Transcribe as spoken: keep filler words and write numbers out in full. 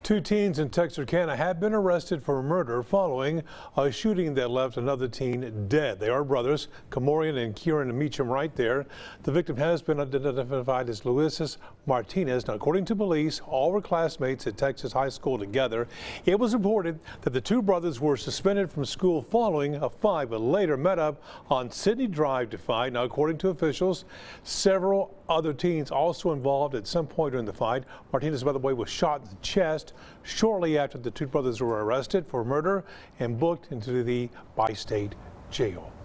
Two teens in Texarkana have been arrested for murder following a shooting that left another teen dead. They are brothers, Kamorian and Kieran Meacham, right there. The victim has been identified as Luis Martinez. Now, according to police, all were classmates at Texas High School together. It was reported that the two brothers were suspended from school following a fight, but later met up on Sydney Drive to fight. Now, according to officials, several other teens also involved at some point during the fight. Martinez, by the way, was shot in the chest shortly after the two brothers were arrested for murder and booked into the bi-state jail.